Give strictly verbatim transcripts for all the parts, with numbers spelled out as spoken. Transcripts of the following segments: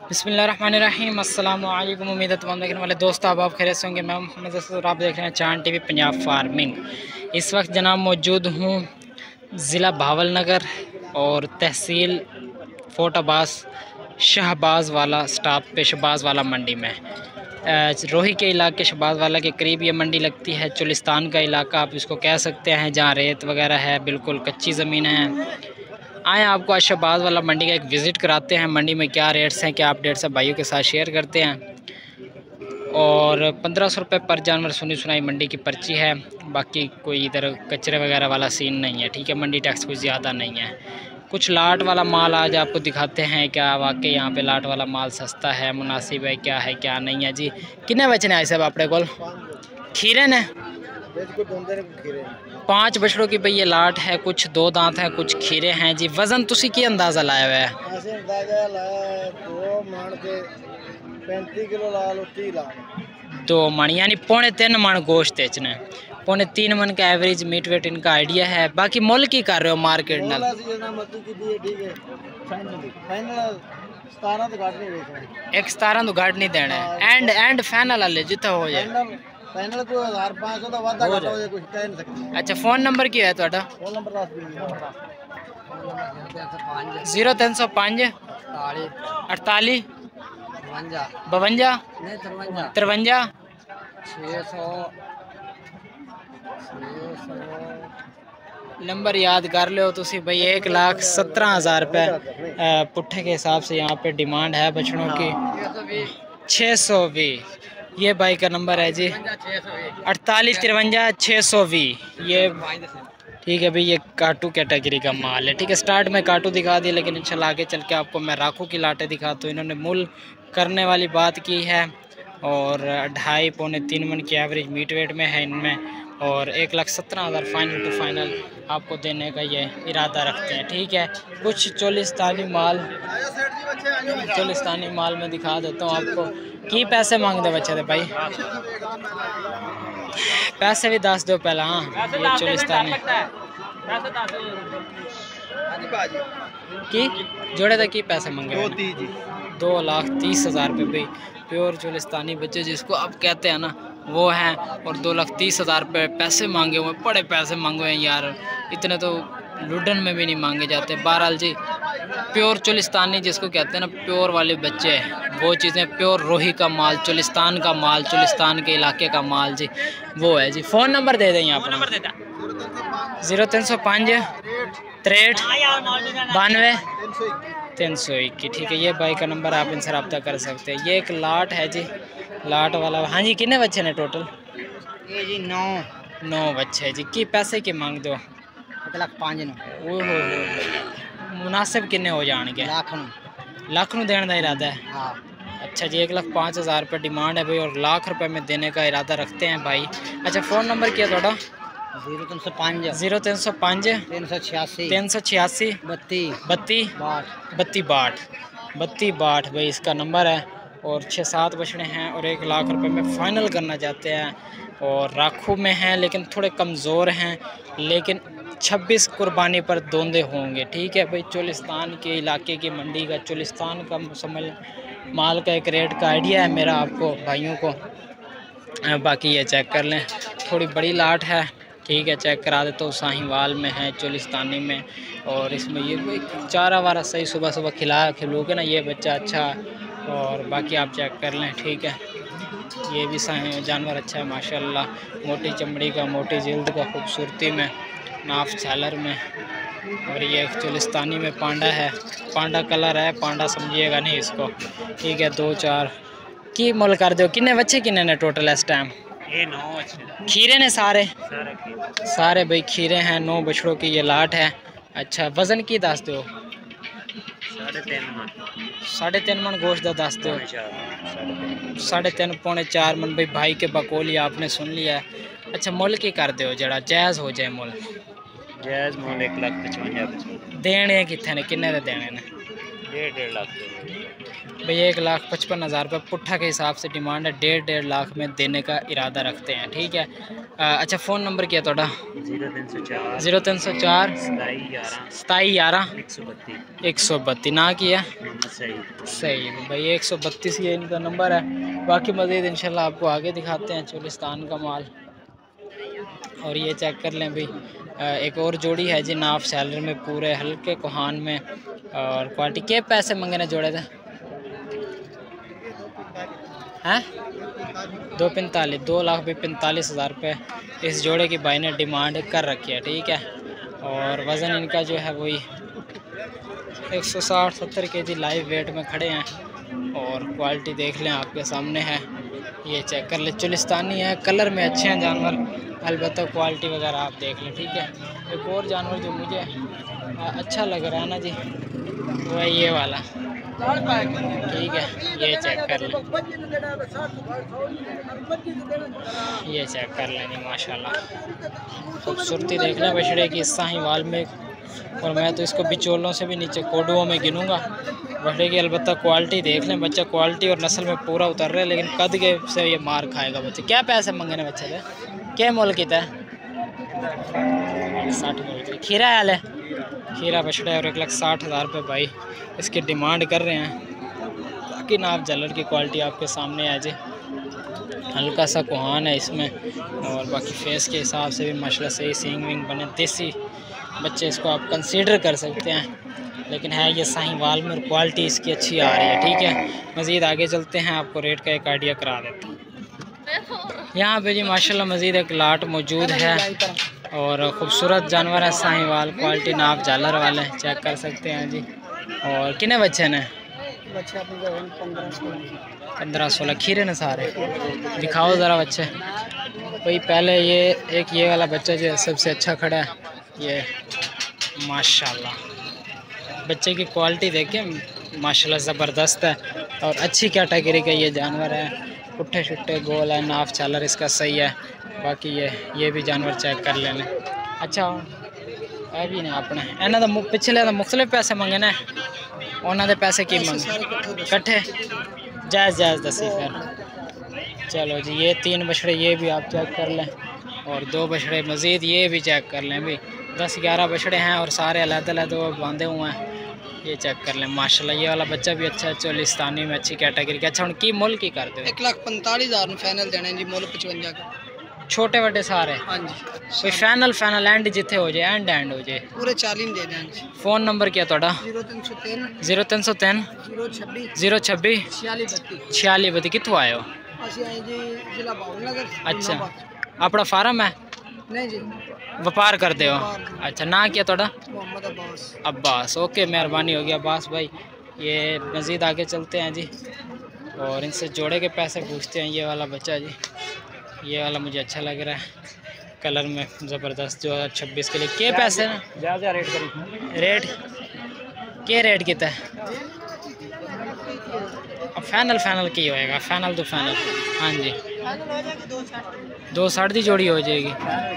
बिस्मिल्लाहिर्रहमानिर्रहीम। अस्सलाम वालेकुम। उम्मीद है तमाम देखने वाले दोस्त आप आप खैरियत से होंगे। मैं मोहम्मद और आप देख रहे हैं चांद टीवी पंजाब फार्मिंग। इस वक्त जनाब मौजूद हूँ ज़िला भावलनगर और तहसील फोटाबाज शहबाज वाला स्टाफ पे शहबाज वाला मंडी में रोही के इलाके शहबाज वाला के करीब ये मंडी लगती है। चोलिस्तान का इलाका आप इसको कह सकते हैं, जहाँ रेत वगैरह है, बिल्कुल कच्ची ज़मीन है। आए आपको आज शहबाज वाला मंडी का एक विज़िट कराते हैं। मंडी में क्या रेट्स हैं, क्या अपडेट्स हैं, भाइयों के साथ शेयर करते हैं। और पंद्रह सौ रुपये पर जानवर सुनी सुनाई मंडी की पर्ची है। बाकी कोई इधर कचरे वगैरह वाला सीन नहीं है, ठीक है। मंडी टैक्स कुछ ज़्यादा नहीं है। कुछ लाट वाला माल आज आपको दिखाते हैं, क्या वाकई यहाँ पे लाट वाला माल सस्ता है, मुनासिब है, क्या है क्या नहीं है जी। कितने बचने आए सब अपने को खीरे ने? पाँच बछड़ों की भाई ये लाट है, कुछ दो दांत है, कुछ खीरे हैं जी। वजन तुसी की अंदाज़ा लाया हुआ है? दो मन यानी पौने तीन मन गोश्त बेचना है। पौने तीन मन का एवरेज मीट वेट इनका आइडिया है। बाकी मोल की कर रहे हो मार्केट नाल? एक सतारह तो घाट नहीं देना है। एंड एंड फाइनल वाले जितना हो जाए। अच्छा फोन नंबर क्या है ਤੁਹਾਡਾ? जीरो तीन सौ पाँच अड़तालीस बवंजा तिरवंजा नंबर याद कर लो तुसी भाई। एक लाख सत्रह हज़ार रुपये पुट्ठे के हिसाब से यहाँ पे डिमांड है बछड़ों की। छः सौ भी ये भाई का नंबर है जी, अड़तालीस तिरवंजा छः सौ भी। ये ठीक है भाई, ये काटू कैटेगरी का माल है, ठीक है। स्टार्ट में काटू दिखा दिया, लेकिन इंशाल्लाह आगे चल के आपको मैं राखू की लाटें दिखाता हूँ। इन्होंने मूल करने वाली बात की है और ढाई पौने तीन मन की एवरेज मीट वेट में है इनमें। और एक लाख सत्रह हज़ार फाइनल टू फाइनल आपको देने का ये इरादा रखते हैं, ठीक है। कुछ चोलिस्तानी माल चोलिस्तानी माल में दिखा देता हूँ आपको। की पैसे मांगते बच्चे थे भाई? पैसे भी दस दो पहला। हाँ ये चोलिस्तानी की जोड़े थे, की पैसे मांगे? दो लाख तीस हज़ार रुपये भाई। प्योर चोलिस्तानी बच्चे जिसको आप कहते हैं ना, वो हैं। और दो लाख तीस हज़ार रुपये पैसे मांगे हुए, बड़े पैसे मांगे हुए हैं यार। इतने तो लुडन में भी नहीं मांगे जाते। बहरहाल जी प्योर चोलिस्तानी जिसको कहते हैं ना, प्योर वाले बच्चे, वो चीज़ें प्योर रोही का माल, चोलिस्तान का माल, चोलिस्तान के इलाके का माल जी, वो है जी। फ़ोन नंबर दे दें यहाँ पर? ज़ीरो तीन सौ पाँच तिरठ बानवे तीन सौ इक्की, ठीक है। ये भाई का नंबर, आप इनसे रब्ता कर सकते हैं। ये एक लाट है जी, लाट वाला। हाँ जी कितने बच्चे ने टोटल? ये जी नौ नौ बच्चे जी। की पैसे की मांग दो? एक लाख पाँच नो। ओहो मुनासिब किन्ने हो जाएंगे? लाख लाख नू देने का इरादा है? हाँ। अच्छा जी, एक लाख पाँच हज़ार रुपये डिमांड है भाई, और लाख रुपए में देने का इरादा रखते हैं भाई। अच्छा फ़ोन नंबर क्या थोड़ा? जीरो तीन सौ पाँच जीरो तीन सौ पाँच तीन सौ छियासी तीन सौ छियासी बत्ती बत्ती बाट बत्ती बाट बत्ती बाट भाई इसका नंबर है। और छः सात बछड़े हैं और एक लाख रुपए में फ़ाइनल करना चाहते हैं। और राखू में हैं लेकिन थोड़े कमज़ोर हैं, लेकिन छब्बीस कुर्बानी पर दोंदे होंगे, ठीक है भाई। चोलिस्तान के इलाके की मंडी का, चोलिस्तान का समझ माल का एक रेट का आइडिया है मेरा आपको भाइयों को। बाकी ये चेक कर लें, थोड़ी बड़ी लाट है, ठीक है। चेक करा देता हूँ। साहिवाल में है, चोलिस्तानी में। और इसमें ये चारा वारा सही सुबह सुबह खिला खिलोगे ना ये बच्चा अच्छा। और बाकी आप चेक कर लें, ठीक है। ये भी जानवर अच्छा है माशाल्लाह, मोटी चमड़ी का, मोटी जिल्द का, खूबसूरती में, नाफ छालर में। और ये चोलिस्तानी में पांडा है, पांडा कलर है, पांडा समझिएगा नहीं इसको, ठीक है। दो चार की मोल कर दो। किन्ने बच्चे किन्ने ने टोटल इस टाइम? ये नौ बच्चे खीरे ने सारे सारे, सारे भाई खीरे हैं। नौ बछड़ों की ये लाट है। अच्छा वज़न की दस दो? साढ़े तीन मन साढ़े तीन मन गोश्त का दस दो। साढ़े तीन पौने चार मन भाई भाई के बकोली आपने सुन लिया है। अच्छा मुल की कर दो जरा जायज़ हो जाए मुल? जायज़ मुल एक लाख पचवंजा देने कितने ने, किन्ने दे देने ने? डेढ़ डेढ़ लाख भाई एक लाख पचपन हज़ार रुपये पुट्ठा के हिसाब से डिमांड है, डेढ़ डेढ़ लाख में देने का इरादा रखते हैं, ठीक है। आ, अच्छा फ़ोन नंबर क्या थोड़ा? जीरो तीन सौ चार जीरो तीन सौ चार सताई ग्यारह सताई ग्यारह एक सौ बत्तीस एक सौ बत्तीस ना किया सही सही भाई एक सौ बत्तीस ये इनका नंबर है। बाकी मज़ीद इंशाल्लाह आपको आगे दिखाते हैं चोलिस्तान का माल। और ये चेक कर लें भाई, एक और जोड़ी है जी नाफ सैलर में पूरे हल्के कोहान में और क्वालिटी के पैसे मंगने जोड़े थे हैं दो पैंतालीस दो लाख भी पैंतालीस हज़ार रुपये इस जोड़े की भाई ने डिमांड कर रखी है, ठीक है। और वज़न इनका जो है वही एक सौ साठ सत्तर के जी लाइव वेट में खड़े हैं। और क्वालिटी देख लें आपके सामने है, ये चेक कर ले, चोलिस्तानी है, कलर में अच्छे हैं जानवर, अलबत्ता क्वालिटी वगैरह आप देख लें, ठीक है। एक और जानवर जो मुझे अच्छा लग रहा है ना जी वो है ये वाला, ठीक है, ये चेक कर लें, ये चेक कर लें जी माशाल्लाह खूबसूरती देख लें बछड़े की साहिवाल में। और मैं तो इसको बिचौलों से भी नीचे कोडुओं में गिनूंगा बछड़े की। अलबत्ता क्वालिटी देख लें, बच्चा क्वालिटी और नस्ल में पूरा उतर रहा है, लेकिन कद के से ये मार खाएगा बच्चे। क्या पैसे मंगने बच्चे थे, क्या मोल कितना है? साठ मोल की खीरा आयल है, खीरा बछड़ा और एक लाख साठ हज़ार रुपये भाई इसकी डिमांड कर रहे हैं। बाकी नाप जलर की क्वालिटी आपके सामने है जी, हल्का सा कोहान है इसमें और बाकी फेस के हिसाब से भी माशाल्लाह सही सींग विंग बने, देसी बच्चे इसको आप कंसीडर कर सकते हैं। लेकिन है ये साहिवाल में और क्वालिटी इसकी अच्छी आ रही है, ठीक है। मज़ीद आगे चलते हैं, आपको रेट का एक आइडिया करा देता हूँ। यहाँ पे जी माशाल्लाह मज़ीद एक लाट मौजूद है और ख़ूबसूरत जानवर है साहिवाल, क्वालिटी नाप जालर वाले चेक कर सकते हैं जी। और कितने बच्चे ने? पंद्रह सोलह खीरे न सारे, दिखाओ ज़रा बच्चे भाई। पहले ये एक ये वाला बच्चा जो है सबसे अच्छा खड़ा है, ये माशाल्लाह बच्चे की क्वालिटी देखें माशाल्लाह ज़बरदस्त है और अच्छी कैटेगरी का ये जानवर है। पुट्ठे शुट्टे गोल है, नाफ चालर इसका सही है। बाकी ये ये भी जानवर चेक कर लेने। अच्छा है भी नहीं अपने इन्हों का पिछले तो मुख्तलिफ पैसे मंगने, उन्होंने पैसे की मंगे कट्ठे जायज़ जायज़ दसी फिर। चलो जी ये तीन बछड़े ये भी आप चेक कर लें और दो बछड़े मज़ीद ये भी चेक कर लें भाई। दस ग्यारह बछड़े हैं और सारे अलग अलग बांधे हुए हैं, ये चेक कर लें माशाल्लाह। ये वाला बच्चा भी अच्छा है, चोलिस्तानी में अच्छी कैटेगरी का। अच्छा हम की मुल की कर दो? एक लाख पैंतालीस हज़ार में फाइनल देने जी, मुल पचवंजा का। छोटे वड्डे सारे? हाँ जी। कोई फाइनल फाइनल एंड जिथे हो जाए, एंड एंड हो जाए पूरे चालीस दे देंगे। फ़ोन नंबर क्या थोड़ा? जीरो तीन सौ तीन जीरो तीन सौ तीन जीरो छब्बी जीरो छब्बी छियाली बत्ती छियाली बत्ती कितों आए हो? जिला भावनगर। अच्छा अपना फार्म है? नहीं जी, व्यापार करते हो? अच्छा ना क्या थोड़ा? मोहम्मद अब्बास। अब्बास ओके, मेहरबानी होगी अब्बास भाई। ये मज़ीद आगे चलते हैं जी और इनसे जोड़े के पैसे पूछते हैं। ये वाला बच्चा जी, ये वाला मुझे अच्छा लग रहा है, कलर में ज़बरदस्त। जो है छब्बीस के लिए क्या पैसे ना ज़्यादा रेट करी रेट क्या रेट कितना है? अब फाइनल फाइनल की होएगा, फाइनल तो फाइनल। हाँ जी दो साठ की जोड़ी हो जाएगी।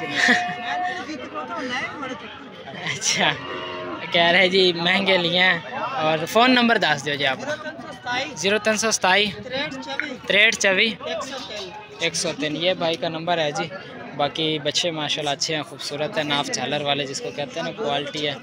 अच्छा कह रहे जी महंगे लिए हैं। और फ़ोन नंबर दस दो जी आप? जीरो तीन सौ सताई त्रेठ चौबी एक सौ तीन ये भाई का नंबर है जी। बाकी बच्चे माशाल्लाह अच्छे हैं, खूबसूरत है, नाफ झालर वाले जिसको कहते हैं ना, क्वालिटी है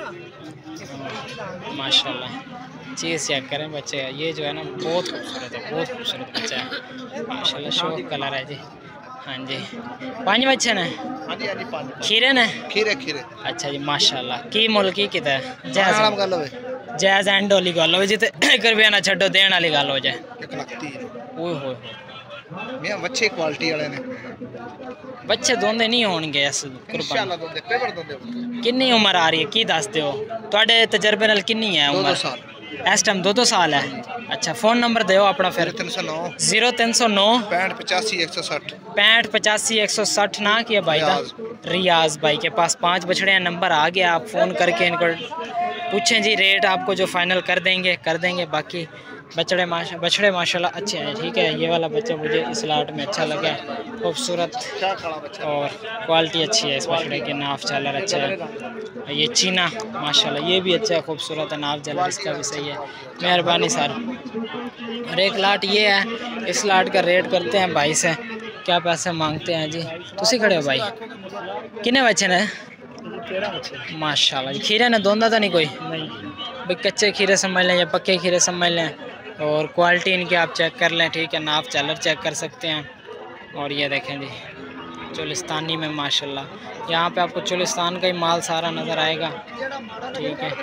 माशाल्लाह। चीज़ चेक करें बच्चे, ये जो है ना बहुत खूबसूरत है, बहुत खूबसूरत बच्चा है माशाल्लाह, शौक कलर है जी। हाँ जी पाँच बच्चे ने खीरे ने खीरे खीरे। अच्छा जी माशाल्लाह। की मुल की कितना है? जायज़ जायज़ एंड वाली गल हो जिते एक रुपया ना छड्डो देने वाली गल हो जाए। ओए होए मैं बच्चे क्वालिटी वाले ने बच्चे दोंदे नहीं होणगे इस इंशाल्लाह दोंदे पेपर दोंदे। कितनी उम्र आ रही है की दस दो तुहाडे तजर्बे नाल कितनी है उम्र? दो साल इस टाइम दो दो साल है। अच्छा फ़ोन नंबर दो अपना फिर? तीन सौ नौ जीरो तीन सौ नौ पैंठ पचासी एक सौ साठ पैंठ पचासी एक सौ साठ ना किया भाई का रियाज भाई के पास पाँच बछड़े हैं, नंबर आ गया, आप फ़ोन करके इनको पूछें जी रेट आपको जो फाइनल कर देंगे कर देंगे। बाकी बछड़े माशा बछड़े माशाल्लाह अच्छे हैं, ठीक है। ये वाला बच्चा मुझे इस लाट में अच्छा लगा है, खूबसूरत और क्वालिटी अच्छी है इस बछड़े की, नाफ चालर अच्छा है। ये चीना माशाल्लाह ये भी अच्छा है, खूबसूरत है, नाफ चालर इसका भी सही है। मेहरबानी सर। और एक लाट ये है, इस लाट का रेट करते हैं भाई से, क्या पैसे मांगते हैं जी। तुसी खड़े हो भाई, कितने बच्चे ने? माशाल्लाह जी। खीरे ने दोंदा तो नहीं कोई? नहीं भाई, कच्चे खीरे समझ लें या पक्के खीरे समझ लें। और क्वालिटी इनकी आप चेक कर लें, ठीक है। नाफ चालर चेक कर सकते हैं। और ये देखें जी चोलिस्तानी में माशाल्लाह, यहाँ पे आपको चोलिस्तान का ही माल सारा नज़र आएगा, ठीक है।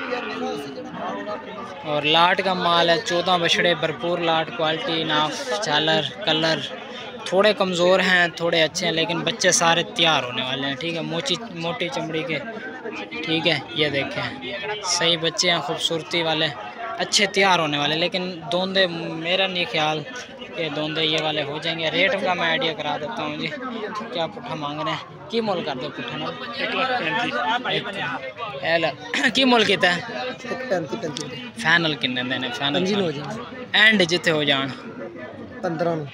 और लाट का माल है, चौदह बछड़े, भरपूर लाट, क्वालिटी, नाफ चालर, कलर थोड़े कमज़ोर हैं थोड़े अच्छे हैं, लेकिन बच्चे सारे तैयार होने वाले हैं, ठीक है। मोची मोटी चमड़ी के, ठीक है। ये देखें सही बच्चे हैं, खूबसूरती वाले, अच्छे तैयार होने वाले। लेकिन दोंदे मेरा नहीं ख्याल कि दोंदे ये वाले हो जाएंगे। रेट का मैं आइडिया करा देता हूँ जी। क्या पुट्ठा मांग रहे हैं, की मोल कर दो पुट्ठा ना? एक लाख पैंतीस की मोल कितना है? फाइनल किन्ने देने? फाइनल हो जाए एंड जिते हो जान पंद्रह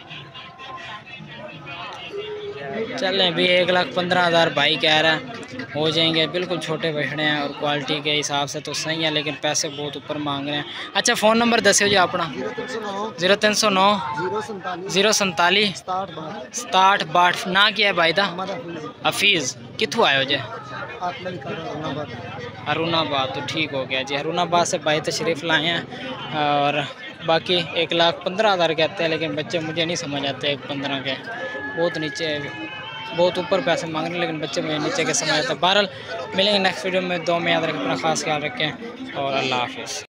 चलें भी, एक लाख पंद्रह हज़ार भाई कह रहा है, हो जाएंगे। बिल्कुल छोटे बछड़े हैं और क्वालिटी के हिसाब से तो सही है, लेकिन पैसे बहुत ऊपर मांग रहे हैं। अच्छा फ़ोन नंबर दस्यो जी अपना? जीरो तीन सौ नौ जीरो संताली सताठ बाठ ना किया है भाई दा? हफीज़ कितों आयो जे? हरूनाबाद। तो ठीक हो गया जी, हरूनाबाद से भाई तशरीफ़ लाए हैं। और बाकी एक लाख पंद्रह हज़ार कहते हैं, लेकिन बच्चे मुझे नहीं समझ आते एक पंद्रह के, बहुत नीचे बहुत ऊपर पैसे मांग रहे हैं, लेकिन बच्चे मुझे नीचे के समझ आते हैं। बहरहाल मिलेंगे नेक्स्ट वीडियो में, दो में याद रखें, अपना खास ख्याल रखें और अल्लाह हाफिज़।